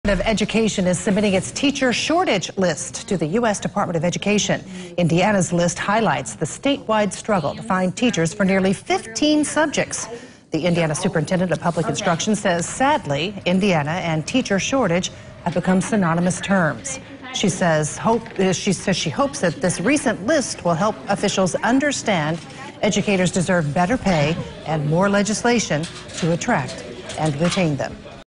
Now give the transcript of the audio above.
of Education is submitting its teacher shortage list to the U.S. Department of Education. Indiana's list highlights the statewide struggle to find teachers for nearly 15 subjects. The Indiana Superintendent of Public Instruction says, sadly, Indiana and teacher shortage have become synonymous terms. She says she hopes that this recent list will help officials understand educators deserve better pay and more legislation to attract and retain them.